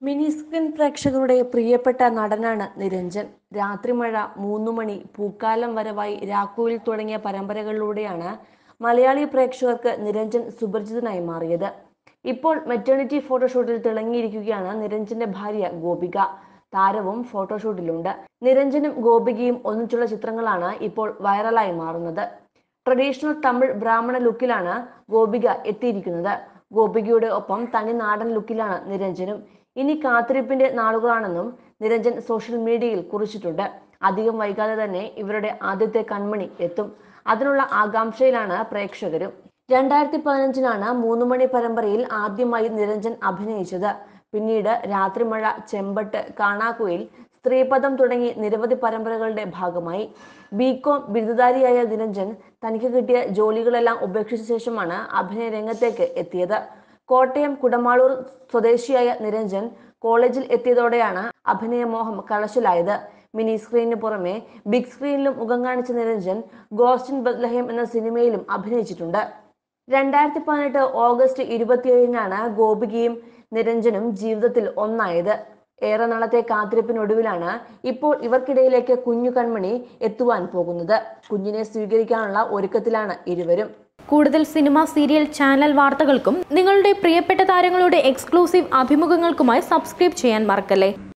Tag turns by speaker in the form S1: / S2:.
S1: Mini screen പ്രേക്ഷകരുടെ പ്രിയപ്പെട്ട നടനാണ് നിരഞ്ജൻ. രാത്രിമഴ, മൂന്നുമണി, പൂക്കാലം വരവായി, രാക്കുവിൽ തുടങ്ങിയ പരമ്പരകളിലൂടെയാണ് മലയാളി പ്രേക്ഷകർക്ക് നിരഞ്ജൻ സുപരിചിതനായി മാറിയത്. ഇപ്പോൾ മെറ്റേണിറ്റി ഫോട്ടോഷൂട്ടിൽ തിളങ്ങിയിരിക്കുകയാണ് നിരഞ്ജന്റെ ഭാര്യ ഗോപിക. താരവും ഫോട്ടോഷൂട്ടിലുണ്ട്. നിരഞ്ജനും ഗോപികയും ഒന്നിച്ചുള്ള ചിത്രങ്ങളാണ് ഇപ്പോൾ വൈറലായി മാറുന്നത്. ട്രഡീഷണൽ തമിഴ് ബ്രാഹ്മണ ലുക്കിലാണ് ഗോപിക എത്തിയിരിക്കുന്നത്. ഗോപികയുടെ ഒപ്പം തനി നാടൻ ലുക്കിലാണ് നിരഞ്ജനും. ഇനി കാത്തിരിപ്പിന്റെ നാളുകളാണെന്നും നിരഞ്ജൻ സോഷ്യൽ മീഡിയയിൽ കുറിച്ചിട്ടുണ്ട്. അധികം വൈകാതെ തന്നെ ഇവരുടെ ആദ്യത്തെ കൺമണി എത്തും. അതിനുള്ള ആകാംക്ഷയിലാണ് പ്രേക്ഷകരും. 2015 മൂന്നുമണി പരമ്പരയിൽ ആദ്യമായി നിരഞ്ജൻ അഭിനയിച്ചത്. പിന്നീട് രാത്രിമഴ, ചെമ്പട്ട്, കാണാക്കുയിൽ, സ്ത്രീപദം തുടങ്ങി നിരവധി പരമ്പരകളുടെ ഭാഗമായി. ബികോം ബിരുദധാരിയായ നിരഞ്ജൻ തനിക്ക് കിട്ടിയ ജോലികളെല്ലാം ഉപേക്ഷിച്ച ശേഷമാണ് അഭിനയ രംഗത്തേക്ക് എത്തിയത്. കോട്ടയം കുടമാളൂർ സ്വദേശിയായ നിരഞ്ജൻ കോളേജിൽ എത്തിയതോടെയാണ് അഭിനയമോഹം കലശലായത്. മിനി സ്ക്രീനിന് പുറമെ ബിഗ് സ്ക്രീനിലും മുഖം കാണിച്ച നിരഞ്ജൻ ഗോസ്റ്റ് ഇൻ ബത്ലഹേം എന്ന സിനിമയിലും അഭിനയിച്ചിട്ടുണ്ട്. 2018 ഓഗസ്റ്റ് 27 ഗോപികയും നിരഞ്ജനും ജീവിതത്തിൽ ഒന്നായത്. ഏറെ നാളത്തെ കാത്തിരിപ്പിനൊടുവിലാണ് ഇപ്പോൾ ഇവർക്കിടയിലേക്ക് കുഞ്ഞു കൺമണി എത്തുവാൻ പോകുന്നത്. കുഞ്ഞിനെ സ്വീകരിക്കാനുള്ള ഒരുക്കത്തിലാണ് ഇരുവരും.
S2: കൂടുതൽ സിനിമ, സീരിയൽ, ചാനൽ വാർത്തകൾക്കും നിങ്ങളുടെ പ്രിയപ്പെട്ട താരങ്ങളുടെ എക്സ്ക്ലൂസീവ് അഭിമുഖങ്ങൾക്കുമായി സബ്സ്ക്രൈബ് ചെയ്യാൻ മറക്കല്ലേ.